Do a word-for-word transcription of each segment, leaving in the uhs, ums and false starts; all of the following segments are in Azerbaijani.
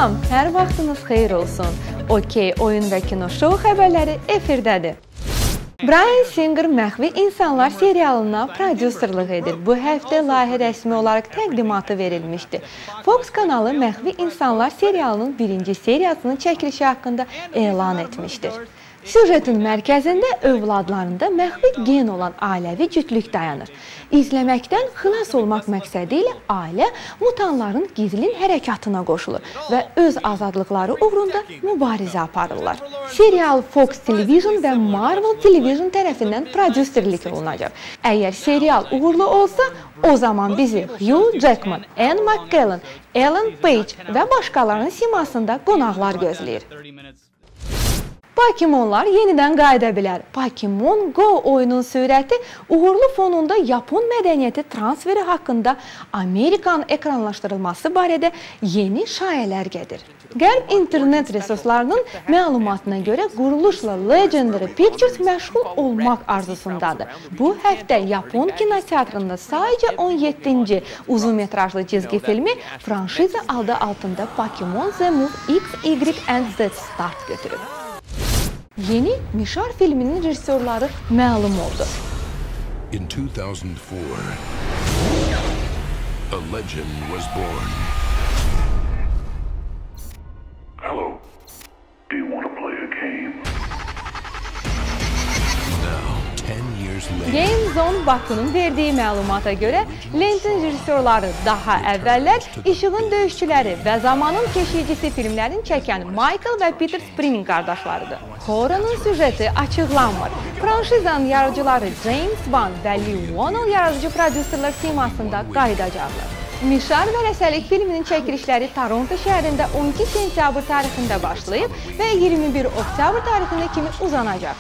Salam, hər vaxtınız xeyir olsun. OK oyun və kino şou xəbərləri efirdədir. Bryan Singer Məxvi İnsanlar serialına prodüserlik edir. Bu həftə layihə rəsmi olaraq təqdimatı verilmişdi. Fox kanalı Məxvi İnsanlar serialının birinci seriyasının çəkilişi haqqında elan etmişdir. Süjetin mərkəzində övladlarında məxfi gen olan ailəvi cütlük dayanır. İzləməkdən xilas olmaq məqsədi ilə ailə mutanların gizlin hərəkatına qoşulur və öz azadlıqları uğrunda mübarizə aparırlar. Serial Fox Television və Marvel Television tərəfindən prodüserlik olunacaq. Əgər serial uğurlu olsa, o zaman bizi Hugh Jackman, Ian McKellen, Ellen Page və başqalarının simasında qonaqlar gözləyir. Pokemonlar yenidən qayıda bilər. Pokemon Go oyunun sürəti uğurlu fonunda Yapon mədəniyyəti transferi haqqında Amerikanın ekranlaşdırılması barədə yeni şayələr gedir. Qərb internet resurslarının məlumatına görə quruluşla Legendary Pictures məşğul olmaq arzusundadır. Bu həftə Yapon kinoteatrında sadəcə on yeddinci uzunmetrajlı cizgi filmi franşiza adı altında Pokemon The Move X, Y and Z start götürüb. Yeni Mişar filminin rejissorları məlum oldu. In two thousand four, a legend was born. Hello. Do you want to play a game? Now, ten years later. GameZone Baku'nun verdiyi məlumata görə Lent'in rejissorları daha əvvəllər İşığın Döyüşçüləri və Zamanın Keşiyicisi filmlərini çəkən Michael və Peter Spring qardaşlarıdır. Hora'nın süjeti açıqlanmır. Franşizanın yaradıcıları James Wan və Lee Wannell yaradıcı prodüserlər simasında qayıdacaqlar. Mişar və Rəsəlik filminin çəkilişləri Toronto şəhərində on iki sentyabr tarixində başlayıb və iyirmi bir oktyabr tarixində kimi uzanacaq.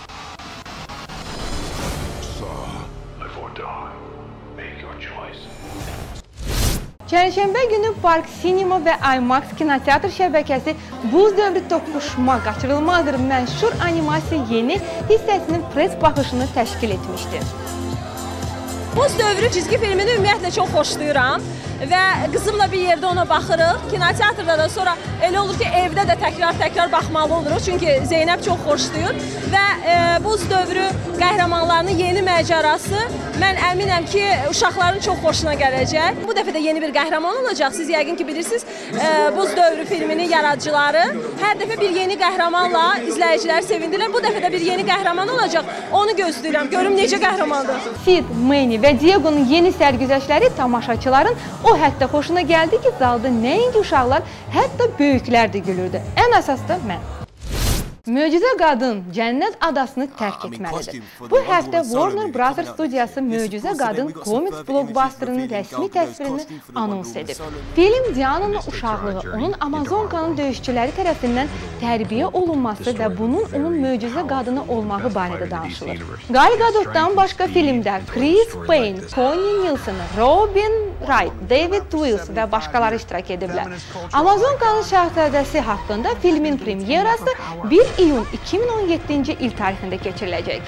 Çərşənbə günü Park Cinema və IMAX kinoteatr şəbəkəsi Buz dövrü toqquşma qaçırılmazdır məşhur animasiya yeni hissəsinin press baxışını təşkil etmişdir. Buz dövrü cizgi filmini ümumiyyətlə çox xoşlayıram və qızımla bir yerdə ona baxırıq. Kinoteatrda da sonra elə olur ki, evdə də təkrar-təkrar baxmalı oluruq. Çünki Zeynəb çox xoşlayır və e, Buz dövrü qəhrəmanlarının yeni məcarası mən əminəm ki, uşaqların çox xoşuna gələcək. Bu dəfə də yeni bir qəhrəman olacaq. Siz yəqin ki, bilirsiniz, e, Buz dövrü filminin yaradıcıları hər dəfə bir yeni qəhrəmanla izləyicilər sevindirlər. Bu dəfə də bir yeni qəhrəman olacaq. Onu gözləyirəm. Görüm necə qəhrəmandır. Sid, Manny və Diego'nun yeni sərgüzəştləri tamaşaçıların o hətta xoşuna gəldi ki, zalda nəinki uşaqlar, hətta böyüklər də gülürdü. Ən əsas da mən. Möcüzə qadın Cənnət adasını tərk etməlidir. Bu həftə Warner Brothers studiyası Möcüzə qadın komiks blockbusterının rəsmi təsvirini anons edib. Film Diana'nın uşaqlığı, onun Amazonkanın döyüşçüləri tərəfindən tərbiyə olunması və bunun onun möcüzə qadını olmağı barədə danışılır. Gal Gadot'dan başqa filmdə Chris Payne, Connie Nielsen, Robin Wright, David Wills və başqaları iştirak ediblər. Amazonkanın şahzadəsi haqqında filmin premyerası bir iyun iki min on yeddinci il tarixində keçiriləcək.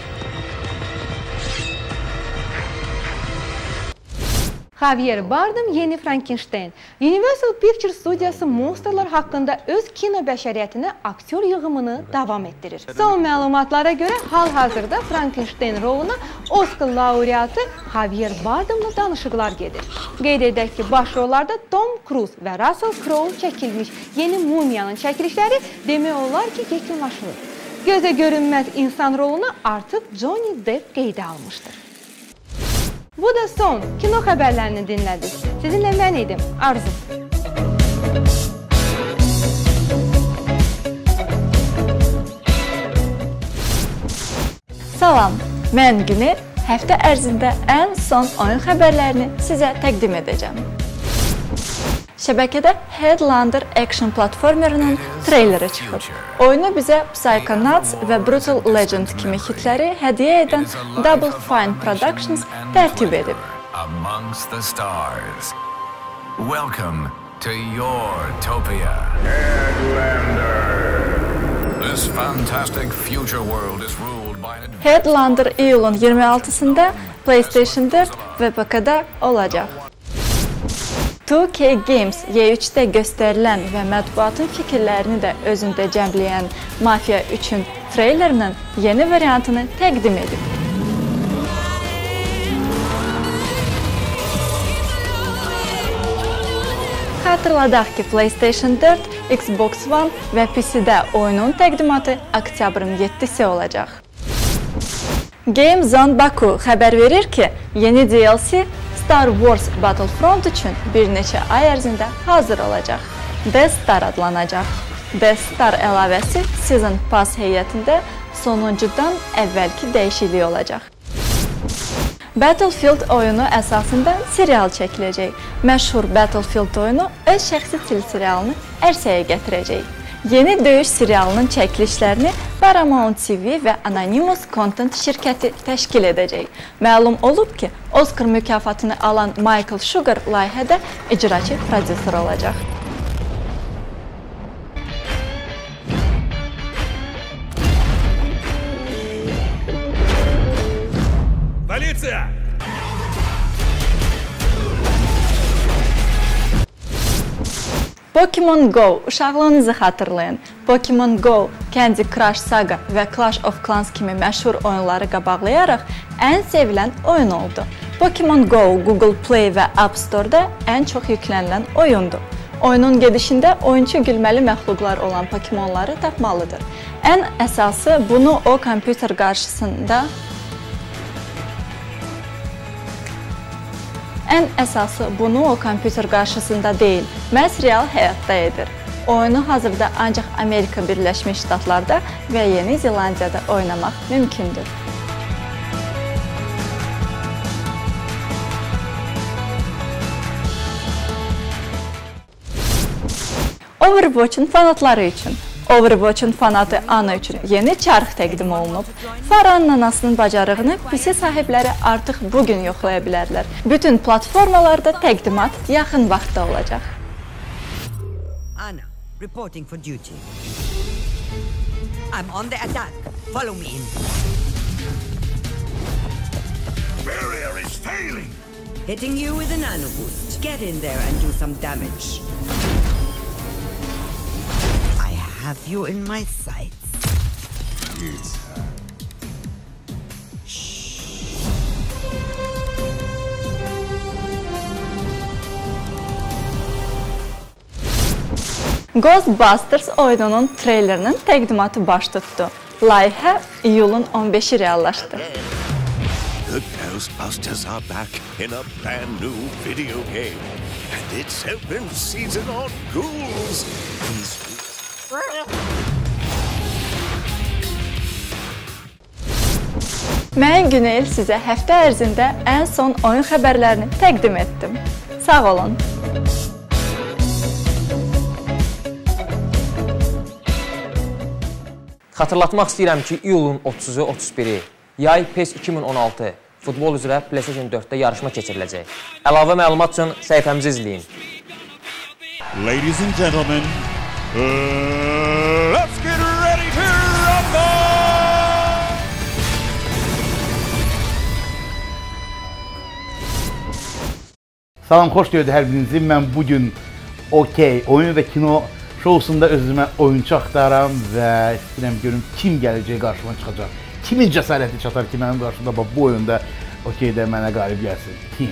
Javier Bardem yeni Frankenstein. Universal Pictures studiyası monsterlar haqqında öz kino bəşəriyyətinə aktyor yığımını davam etdirir. Son məlumatlara görə hal-hazırda Frankenstein roluna Oscar laureatı Javier Bardem'la danışıqlar gedir. Qeyd edək ki, baş rollarda Tom Cruise və Russell Crowe çəkilmiş yeni Mumiyanın çəkilişləri demək olar ki, yekunlaşılır. Gözə görünməz insan roluna artıq Johnny Depp qeydə almışdır. Bu da son kino xəbərlərini dinlədik. Sizinlə mən idim, Arzu. Salam, mən Günel. Həftə ərzində ən son oyun xəbərlərini sizə təqdim edəcəm. Şəbəkədə Headlander Action platformerinin treyleri çıxıb. Oyunu bizə Psychonauts və Brutal Legend kimi hitləri hədiyyə edən Double Fine Productions tərtib edib. Amongst the stars. Welcome to your Topia. Headlander. This fantastic future world is ruled by an Headlander iyulun iyirmi altısında PlayStation dörd və P K'da olacaq. two K Games Y üçdə göstərilən və mətbuatın fikirlərini də özündə cəmləyən Mafia üçün treylerinin yeni variantını təqdim edib. Xatırladaq ki, PlayStation dörd, Xbox One və P C-də oyunun təqdimatı oktyabrın yeddisi olacaq. GameZone Baku xəbər verir ki, yeni D L C Star Wars Battlefront üçün bir neçə ay ərzində hazır olacaq. Death Star adlanacaq. Death Star əlavəsi Season Pass heyətində sonuncudan əvvəlki dəyişiklik olacaq. Battlefield oyunu əsasında serial çəkiləcək. Məşhur Battlefield oyunu öz şəxsi teleserialını ərsəyə gətirəcək. Yeni döyüş serialının çəkilişlərini Paramount T V və Anonymous Content şirkəti təşkil edəcək. Məlum olub ki, Oscar mükafatını alan Michael Sugar layihədə icraçı prodüser olacaq. Politsiya! Pokemon Go uşaqlığınızı xatırlayın. Pokemon Go, Candy Crush Saga və Clash of Clans kimi məşhur oyunları qabaqlayaraq ən sevilən oyun oldu. Pokemon Go Google Play və App Store-da ən çox yüklənilən oyundur. Oyunun gedişində oyunçu gülməli məxluqlar olan Pokemonları tapmalıdır. Ən əsası bunu o kompüter qarşısında Ən əsası bunu o kompüter qarşısında deyil, məhz real həyatda edir. Oyunu hazırda ancaq Amerika Birləşmiş Ştatlarda və Yeni Zelandiyada oynamaq mümkündür. Overwatch-un fanatları üçün Overwatch-un fanatı Ana üçün yeni çarx təqdim olunub. Faranın anasının bacarığını P C sahibləri artıq bugün yoxlaya bilərlər. Bütün platformalarda təqdimat yaxın vaxtda olacaq. Ana, reporting for duty. I'm on the attack. Follow me in. Barrier is failing. Hitting you with a nano boost. Get in there and do some damage. Have you in my sights? Yes. Ghostbusters oyununun treylerinin təqdimatı baş tutdu. Layihə iyulun on beşi reallaşdı. The Ghostbusters are back in a brand new video game, and it's open season on ghouls. Mən Güneyl sizə həftə ərzində ən son oyun xəbərlərini təqdim etdim. Sağ olun. Xatırlatmaq istəyirəm ki, iyulun otuzu otuz biri yay PES iki min on altı futbol üzrə PlayStation dörddə yarışma keçiriləcək. Əlavə məlumat üçün səhifəmizi izləyin. Ladies and gentlemen, Uh, let's get ready to rumble! Salam, xoş gördük hər birinizi. Mən bugün OK oyun və kino şousunda özümə oyunçu axtaram və istəyirəm görüm kim gələcək qarşıma çıxacaq. Kimin cəsarəti çatar ki, mənim qarşımda bu oyunda OK-də mənə qalib gəlsin. Kim?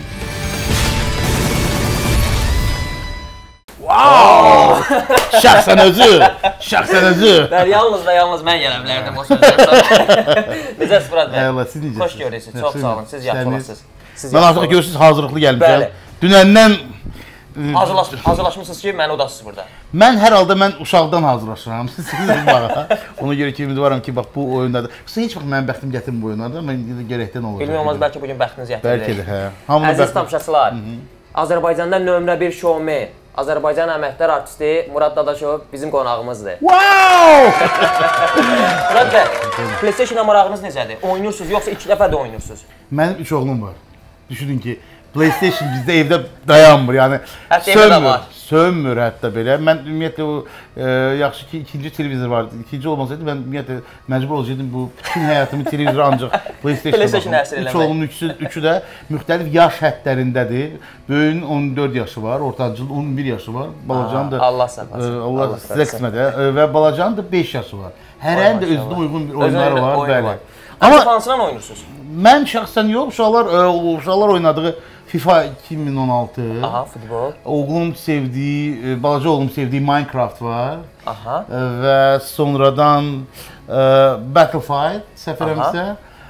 Wow! Şəxsən özü! Şəxsən özü! Yalnız və yalnız mən gələ bilərdim o sözlərsə. Necəsiz Murad bəy? Eyvallah, siz necəsiniz? Xoş görürsünüz, çox sağ olun, siz yaxşı olasınız. Mən artıq görürsünüz, hazırlıqlı gəlmişəm. Dünəndən... Hazırlaşmışsınız ki, məni odasınız burada. Mən hər halda mən uşaqdan hazırlaşıram. Siz baxa. Ona görə ki, ümidvaram ki, bax bu oyunlarda... Heç vaxt mənim bəxtim gətirmir bu oyunlarda, mən gərəkdən olacaq. Bilmək olmaz, bəlkə bugün bəxtiniz gətirir. Bəlkə də, hə. Əziz tamaşaçılar, Azərbaycanda nömrə bir şoumi, Azərbaycan əməkdar artisti Murad Dadaşov bizim qonağımızdır. Wow! Murad bəy, PlayStation-a marağınız necədir? Oynayırsınız, yoxsa iki dəfə də oynayırsınız? Mənim üç oğlum var. Düşünün ki, PlayStation bizdə evdə dayanmır, yəni Hətta evdə də var. sönmür hətta belə. Mən ümumiyyətlə o e, yaxşı ki ikinci televizor vardı. İkinci olmasaydı mən ümumiyyətlə məcbur olacaqdım bu bütün həyatımı televizora ancaq PlayStation həsr eləmək. Üç oğlumun üçü, üçü də müxtəlif yaş həddlərindədir. Böyüyün on dörd yaşı var, ortancılın on bir yaşı var. Balacanın da Allah səfəsin. E, Allah sizə qismət və balacanın da beş yaşı var. Hərənin də özünə uyğun bir oyunları var, bəli. Amma hansından oynayırsınız? Mən şəxsən yox, uşaqlar e, uşaqlar oynadığı FIFA iki min on altı. Aha, futbol. Oğlum sevdiyi, balaca oğlum sevdiyi Minecraft var. Aha. Və sonradan e, Battlefield səfərəmizdə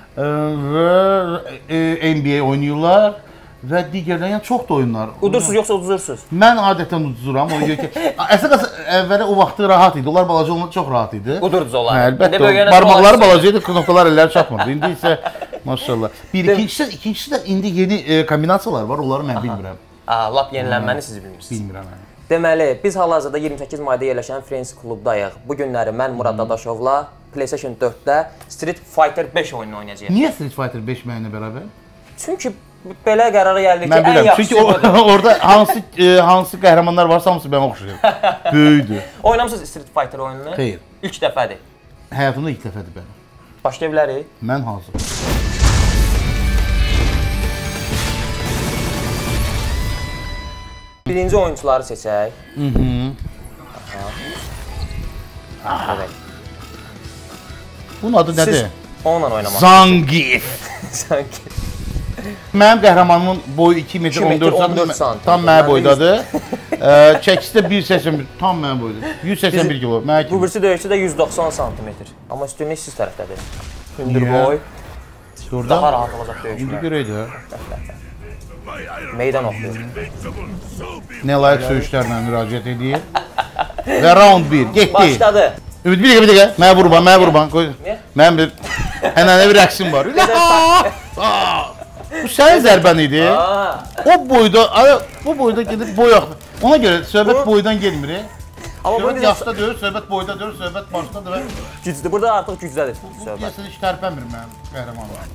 və N B A oynayırlar və digərləri, yəni çox da oyunlar. Udursuz yoxsa uduzursuz? Mən adətən uduzuram. Ona görə ki, əsas əvvələ o vaxtı rahat idi. Onlar balaca olanda çox rahat idi. Udurdunuz onlar. Hə, əlbəttə. Barmaqları balaca idi, knopkalar əlləri çatmırdı. İndi isə maşallah. Bir ikincisi, ikincisi də indi yeni e, kombinasiyalar var. Onları mən bilmirəm. Aa, lap yenilənməni siz bilmirsiniz. Bilmirəm. Deməli, biz hal-hazırda iyirmi səkkiz mayda yerləşən Friends klubdayıq. Bu günləri mən Murad Dadaşovla PlayStation dörddə Street Fighter beş oyununu oynayacağıq. Niyə Street Fighter beş mənimlə bərabər? Çünki belə qərara gəldik ki, mən ən yaxşısı budur. Çünki orada hansı e, hansı qəhrəmanlar varsa hamısı mənə oxşayır. Böyüdür. Oynamısınız Street Fighter oyununu? Xeyr. İlk dəfədir. Həyatımda ilk dəfədir bəli. Başlaya bilərik? Mən hazır. Birinci oyuncuları seçək. Mhm. Aha. Evet. Bunun adı nədir? Siz onunla oynamaq. Zangief. Zangief. Mənim qəhrəmanımın boyu iki metr on dörd santim. Tam mənə boydadır. Çəkisi də bir səksən bir, tam mənə boydadır. yüz səksən bir kilo. Bu birisi döyüşçü də yüz doxsan santimetr. Amma üstünlük siz tərəfdədir. Hündür boy. Daha rahat olacaq döyüşlər. İndi görək də. Meydan oxuyur. Nə layiq söyüşlərlə müraciət edir. Və round bir, getdi. Başladı. Ümid, bir dəqiqə, bir dəqiqə. Mənə vurban, mənə vurban. Mənim bir ənənəvi rəqsim var. Bu sənin zərbən idi. O boyda, bu boyda gedib boy axı. Ona görə söhbət boydan gelmir. Amma yaşda deyil, söhbət boyda deyil, söhbət başdadır. Gücdür, burada artıq gücdədir söhbət. Bu deyəsən heç tərpənmir mənim qəhrəmanım.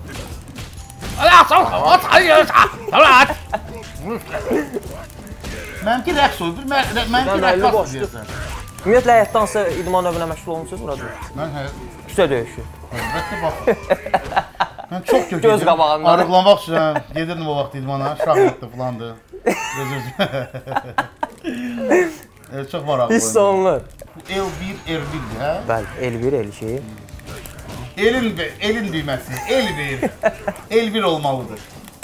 Mənimki rəqs oldur, mənimki rəqqas deyəsən. Ümumiyyətlə, həyatda hansı idman növünə məşğul olmuşsunuz burada? Mən həyat... Küsə döyüşü. Əlbəttə, bax. Mən çox kök göz qabağında. Arıqlamaq üçün gedirdim o vaxt idmana, şahmatdı filandı. Çox maraqlı. Hiss olunur. L bir, R birdir, hə? Bəli, L bir, L iki. Elin, elin düyməsi, L bir. L bir olmalıdır.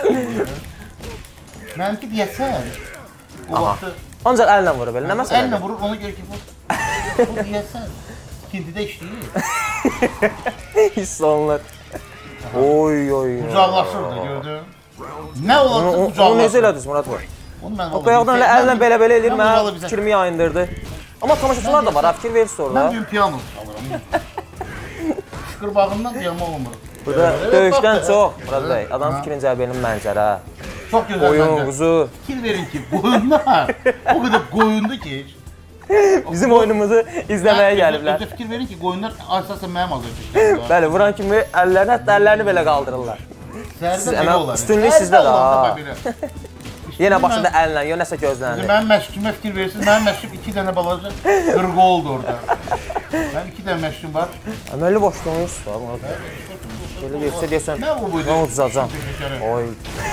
Mənimki deyəsən, o vaxtı... Ancaq əllə vurur belə, nə məsələdir? Əllə vurur, ona görə ki, bu deyəsən, ikintidə işləyir. Hiss olunur. Oy, oy, oy. Qucaqlaşırdı, gördün. Nə olarsa qucaqlaşır. Onu necə elədiniz, Murad bəy? O bayaqdan elə əllə belə-belə edir, mənə fikrimi yayındırdı. Amma tamaşaçılar da var, ha, fikir verirsə orada. Mən bugün piyano çalıram. Şıqırbağından piyano olmur. Burada döyüşdən çox, Murad bəy, adam fikrin cəlbinin mənzərə. Çox gözəl oyun, mənzərə. quzu. Fikir verin ki, qoyunlar o qədər qoyundu ki, bizim oyunumuzu izləməyə gəliblər. Özə fikir verin ki, qoyunlar əsasən mənim az öncə. Bəli, vuran kimi əllərini, hətta əllərini belə qaldırırlar. Zərbə belə olar. Üstünlük sizdə də. Yenə başında əllə, ya nəsə gözlənir. Mənim məşqimə fikir verirsiniz, mənim məşqim iki dənə balaca qırğı oldu orada. Mənim iki dənə məşqim var. Əməlli başlamışsınız da, Murad. Belə versə deyəsən, mən uduzacam. Oy.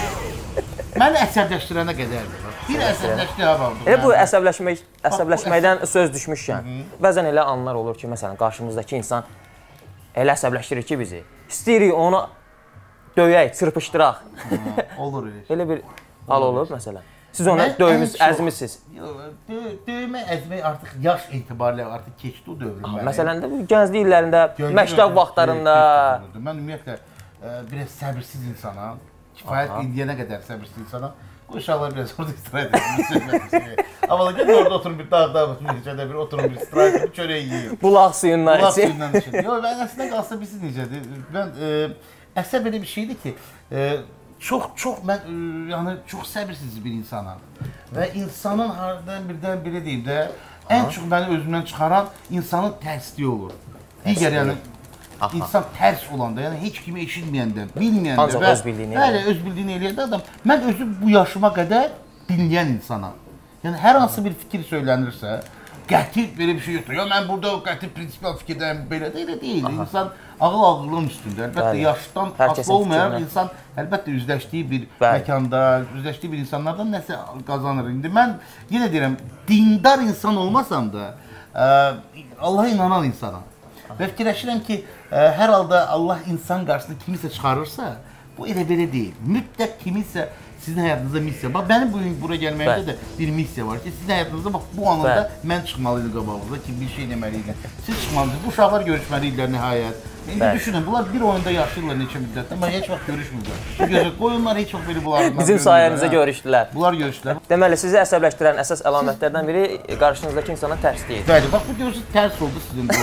Məni əsəbləşdirənə qədərdir. Bir əsəbləşdirə vardı. Elə bu əsəbləşmək, əsəbləşməkdən söz düşmüşkən, bəzən elə anlar olur ki, məsələn, qarşımızdakı insan elə əsəbləşdirir ki bizi. İstəyirik onu döyək, çırpışdıraq. Olur elə. Elə bir hal olur, məsələn. Siz onu döyümüz, əzmişsiniz. Döymə, əzmək artıq yaş etibarilə artıq keçdi o dövrün. Məsələn də gənclik illərində, məktəb vaxtlarında. Mən ümumiyyətlə biraz səbirsiz insanam. Kifayət indiyənə qədər səbirsiz insanam. Bu uşaqlar biraz orada istirayət edir. Amma gəlin orada oturun bir dağda, necədə bir oturun bir istirayət edin, çörək yiyin. Bulaq suyundan için. Bulaq suyundan için. Yox, mən əslində qalsa bilsiz necədir. Mən əsəb elə bir şeydir ki, çox çox mən yəni çox səbirsiz bir insanam. Və insanın haradan birdən belə deyim də, ən çox məni özümdən çıxaran insanın tərsliyi olur. Digər yəni İnsan tərs olanda, yəni heç kimi eşitməyəndə, bilməyəndə ancaq öz bildiyini eləyəndə, bəli, öz bildiyini eləyəndə adam, mən özüm bu yaşıma qədər dinləyən insanam. Yəni hər hansı bir fikir söylənirsə, qəti belə bir şey yoxdur. Ya mən burada qəti prinsipal fikirdəyim, belə də elə deyil. İnsan ağıl ağılın üstündə. Əlbəttə Bəli. yaşdan asılı olmayan insan əlbəttə üzləşdiyi bir Bəli. məkanda, üzləşdiyi bir insanlardan nəsə qazanır. İndi mən yenə deyirəm, dindar insan olmasam da, ə, Allaha inanan insanam. Və fikirləşirəm ki, ə, hər halda Allah insan qarşısında kimisə çıxarırsa, bu elə belə deyil. Mütləq kimisə sizin həyatınızda missiya. Bax, mənim bugün bura gəlməyimdə də bir missiya var ki, sizin həyatınızda bax, bu anında Bəli. mən çıxmalıydım qabağınızda ki, bir şey deməliydim. Siz çıxmalısınız, bu uşaqlar görüşməliydiler nəhayət. İndi Bəli. düşünün, bunlar bir oyunda yaşayırlar neçə müddətdə, amma heç vaxt görüşmürlər. Qoyunlar heç vaxt belə bunlardan Bizim sayəmizdə görüşdülər. Bunlar görüşdülər. Deməli, sizi əsəbləşdirən əsas əlamətlərdən biri qarşınızdakı insana tərsliyi. Bəli, bax, bu görürsünüz, tərs oldu sizin bu.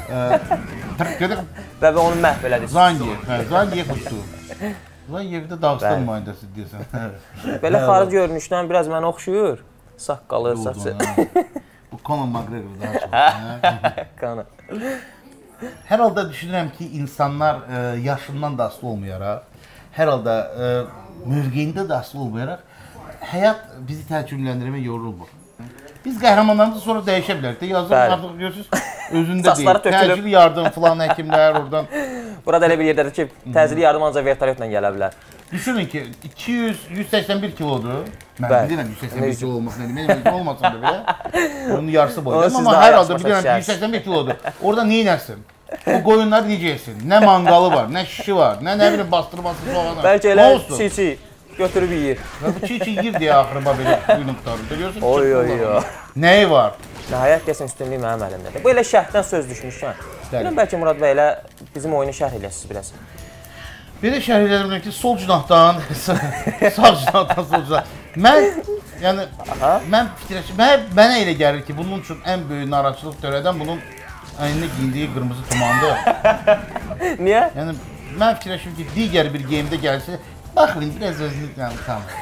Və onu məhv elədik. Zangiyev, hə, Zangiyev uçdu. Zangiyevdə Dağıstan nümayəndəsi deyəsən. Belə xaric görünüşdən biraz mənə oxşuyur. Saqqalı, saçı. Bu Conor McGregor daha çox. Conor. Hər halda düşünürəm ki, insanlar ə, yaşından da asılı olmayaraq, hər halda ə, mövqeyində də asılı olmayaraq, həyat bizi təəccübləndirmə yorulmur. Biz qəhrəmanlarımızı sonra dəyişə bilərik də, yazır, artıq görürsünüz, özündə deyil. Təcili yardım filan həkimlər oradan. Burada elə bir yerdədir ki, təcili yardım ancaq vertolyotla gələ bilər. Düşünün ki, iki yüz yüz səksən bir kilodur. Mən bilirəm yüz səksən bir kilo olmasın, mənim olmasın da belə. Onun yarısı boyda. Amma hər halda bilirəm yüz səksən bir kilodur. Orada nə inərsin? O qoyunları necə yesin? Nə manqalı var, nə şişi var, nə nə bilim bastırması soğanı. Bəlkə elə çiğ-çiğ götürüb yeyir. Bu çiğ-çiğ yeyir deyə axırıma belə quyunu qutarır. Görüyorsun? Oy oy oy. Nəyi var? Nəhayət deyəsən üstünlük mənim əlimdədir. Bu elə şərhdən söz düşmüşkən. Biləm bəlkə Murad bəy elə bizim oyunu şərh eləsiniz biraz. Belə şərh edirəm ki, sol cinahdan, sağ cinahdan, sol cinahdan. Mən, yəni, mən fikirləşim, mənə elə gəlir ki, bunun üçün ən böyük narahatçılıq törədən bunun əyninə giyindiyi qırmızı tumandır. Niyə? Yəni, mən fikirləşim ki, digər bir geyimdə gəlsə, baxın, biraz özünü tanır.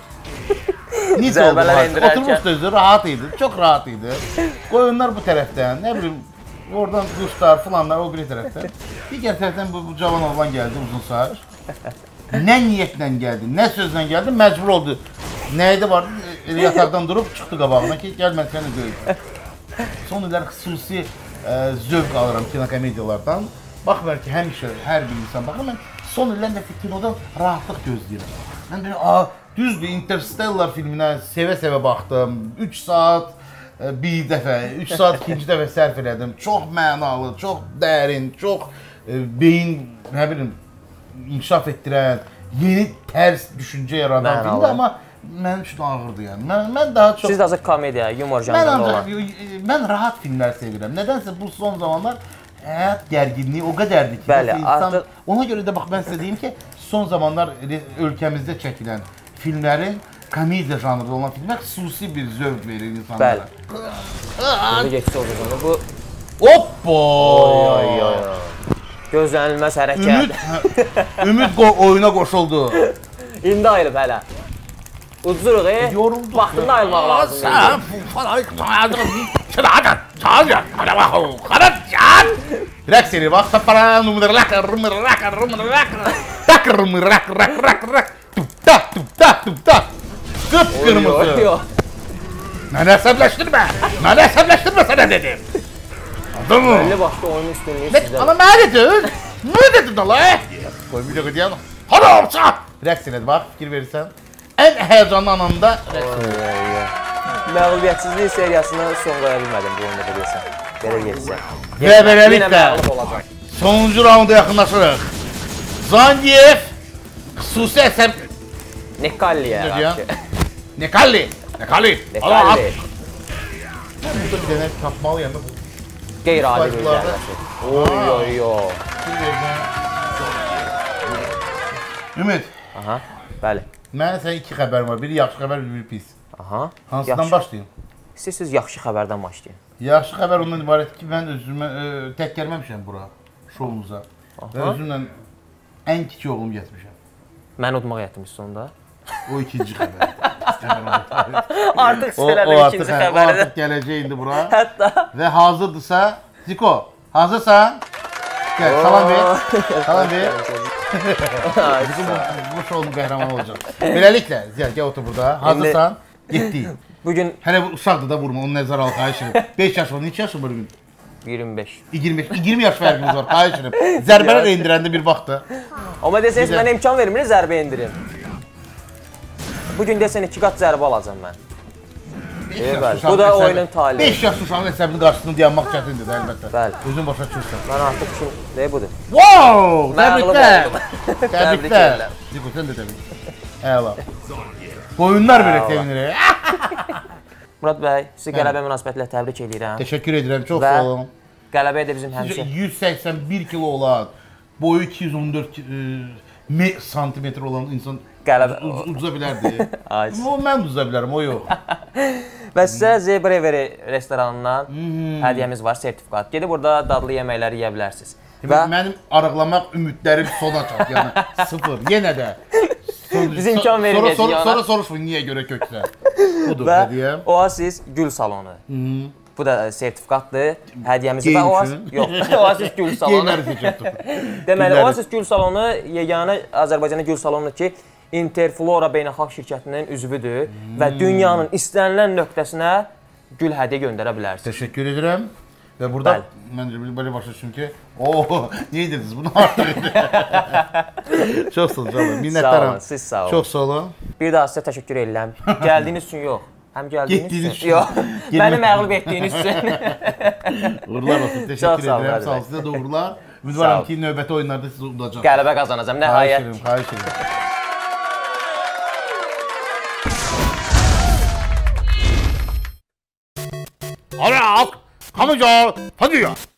Necə oldu? Oturmuş özü, rahat idi, çox rahat idi. Qoyunlar bu tərəfdən, nə bilim, oradan quşlar, filanlar o bir tərəfdən. Digər tərəfdən bu, bu cavan oğlan gəldi, uzun saç. Nə niyyətlə gəldi, nə sözlə gəldi, məcbur oldu. Nəyədə vardı, yataqdan durub çıxdı qabağına ki, gəl mən səni döyüm. Son illər xüsusi ə, zövq alıram kinokomediyalardan. Baxmayar ki, həmişə hər bir insan baxır, mən son illər də kinodan rahatlıq gözləyirəm. Mən belə, a, düzdür, Interstellar filminə sevə-sevə baxdım. üç saat bir dəfə, üç saat ikinci dəfə sərf elədim. Çox mənalı, çox dərin, çox e, beyin, nə bilim, inkişaf etdirən, yeni tərs düşüncə yaradan filmdir, amma mənim üçün ağırdır yəni. Mən, mən daha çox... Siz də azıq komediya, yumor janrında olan. Mən, mən rahat filmlər sevirəm. Nədənsə bu son zamanlar həyat gərginliyi o qədərdir ki, Bəli, insan... artıq... Ona görə də bax, mən sizə deyim ki, son zamanlar ölkəmizdə çəkilən filmlərin komediya janrında olan filmlər xüsusi bir zövq verir insanlara. Bəli. Bunu geçsi oldu bu. Hoppa! Oy oy oy. Gözlənilməz hərəkət. Ümid, Ümid oyuna qoşuldu. İndi ayılıb hələ. Udzuruq, e? Yorulduq. Vaxtında ayılmaq lazımdır. Sən falan çırağın. Çağır. Hadi bakalım. Hadi. Rəqs edir bax. Tapara numara rak rumara rak rumara rak. Tak rumara rak rak rak rak. Tupta tupta tupta. Qıpqırmızı. Məni əsəbləşdirmə. Məni əsəbləşdirmə sənə dedim. Anladın mı? Belli başda oyunun üstünlüyü sizdə. Ama mənə dedin. Nə dedin da la? Qoy bir dəqiqə deyəm. Hadi orça. Rəqs edir bax. Fikir verirsən. Ən həyəcanlı anında rəqs edir. Məğlubiyyətsizlik seriyasını son qoya bilmədim bu oyunda deyəsən. Belə geçsə. Və beləliklə sonuncu raunda yaxınlaşırıq. Zangiyev xüsusi əsəb... Nekalliyə qarşı. Nekalli. Nekalli. Nekalli. Mən burada bir dənə tapmalıyam. Qeyri-adi bir dənəsi. Oy oy oy. Ümid. Aha, bəli. Mənə sən iki xəbər var. Biri yaxşı xəbər, biri pis. Aha. Hansından başlayayım? İstəyirsiniz yaxşı xəbərdən başlayın. Yaxşı xəbər ondan ibarət ki, mən özümə tək gəlməmişəm bura, şovunuza. Və özümlə ən kiçik oğlumu gətirmişəm. Məni udmaq gətirmişsin onda? O ikinci xəbərdir. Artıq istəyirəm ikinci xəbəri. O artıq gələcək indi bura. Hətta. Və hazırdırsa, Ziko, hazırsan? Gəl, salam ver. Salam ver. Bu şovun qəhrəmanı olacaq. Beləliklə, Ziyad, gəl otur burada. Hazırsan? Getdi. Bugün hələ bu uşaqdır da vurma, onu nəzərə al, xahiş edirəm. beş yaş var, neçə yaşı var bugün? iyirmi beş. iyirmi beş, iyirmi yaş fərqimiz var, xahiş edirəm. Zərbələr endirəndə bir vaxtda. Amma desəniz mənə imkan vermir, zərbə endirim. Bugün desən iki qat zərbə alacam mən. Bəli, bu da oyunun talihi. beş yaş uşağın əsəbinin qarşısında dayanmaq çətindir də əlbəttə. Bəli. Özün başa düşürsən. Mən artıq kim deyə budur. Wow! Məğlub Təbriklər. oldum. Təbriklər. Diko sən də təbrik. Əla. Qoyunlar belə sevinir. Murad bəy, sizi qələbə münasibətilə təbrik edirəm. Təşəkkür edirəm, çox sağ olun. Qələbəyə də bizim həmişə yüz səksən bir kilo olan, boyu iki yüz on dörd santimetr olan insan uduza bilərdi. O mən uduza bilərəm, o yox. Və sizə Zebreveri restoranından hədiyyəmiz var, sertifikat. Gedib burada dadlı yeməkləri yeyə bilərsiniz. Mənim arıqlamaq ümidlərim sona çat, yəni sıfır, yenə də. Biz imkan verməyəcəyik ona. Sonra soruşmayın, niyə görə köksə. Budur, hədiyyə. Oasis Gül Salonu. Bu da sertifikatdır, hədiyyəmiz var. Yox, Oasis Gül Salonu. Deməli, Oasis Gül Salonu yeganə Azərbaycanın gül salonu ki, Interflora beynəlxalq şirkətinin üzvüdür və dünyanın istənilən nöqtəsinə gül hədiyyə göndərə bilərsiniz. Təşəkkür edirəm. Və burada məncə belə başa düşüm ki, ooo, niyə edirsiniz bunu artıq edir? Çox sağ olun, minnətdaram. Siz sağ olun. Çox sağ olun. Bir daha sizə təşəkkür edirəm. Gəldiyiniz üçün yox. Həm gəldiyiniz üçün. Yox, məni məğlub etdiyiniz üçün. Uğurlar olsun, təşəkkür edirəm. Sağ olun, sizə də uğurlar. Ümidvaram ki, növbəti oyunlarda sizi udacaq. Qələbə qazanacam, nəhayət. Xahiş edirəm, xahiş edirəm. Hadi, 他们讲，他这样。